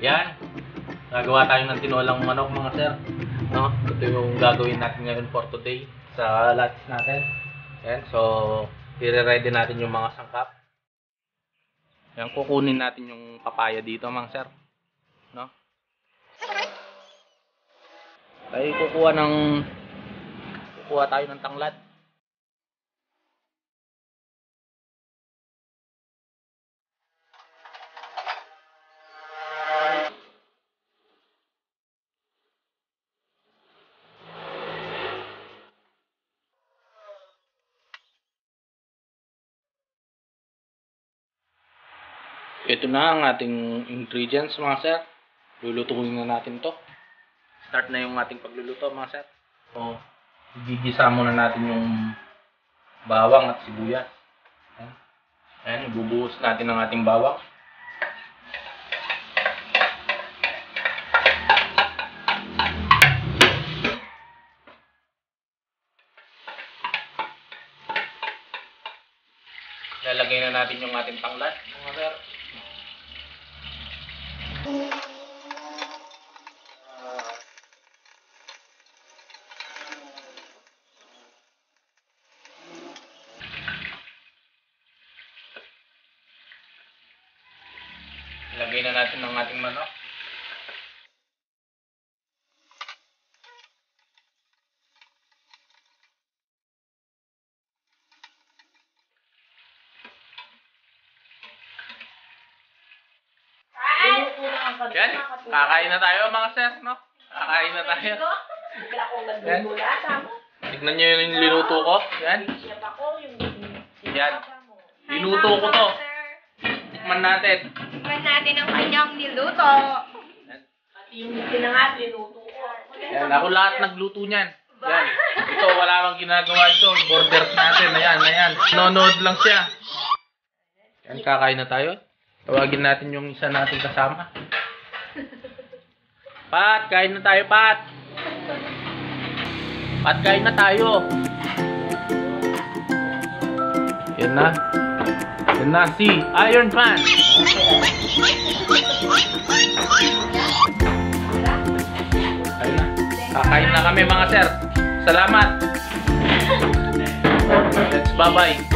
Yan. Nagawa tayo ng tinolang manok mga sir. No? Ito yung gagawin natin ngayon for today sa lunch natin. Yan. So, i-ready natin yung mga sangkap. Yan. Kukunin natin yung papaya dito mga sir. No? Tayo kukuha tayo ng tanglad. Ito na ang ating ingredients mga sir. Lulutuin na natin to. Start na yung ating pagluluto mga sir. So, gigisa muna natin yung bawang at sibuyas. Ayan, ibubuhos natin ang ating bawang. Lalagay na natin yung ating tanglad mga sir. Lagay na natin ang ating manok. Yan, kakain na tayo mga sir, no? Kakain na tayo. Yan. Tignan nyo yung linuto ko. Yan. Yan. Linuto ko to. Tikman natin. Tikman natin ang kanyang niluto. Pati yung pinangat, niluto ko. Yan, ako lahat nagluto niyan. Yan. Ito, wala kang ginagawa ito. Borders natin. Ayan, ayan. Nanonood lang siya. Yan, kakain na tayo. Tawagin natin yung isa natin kasama. Pat, kain na tayo, Pat. Pat, kain na tayo. Yan na. Yan na si Iron Man. Kain na. Kakain na kami mga sir. Salamat. Let's bye-bye.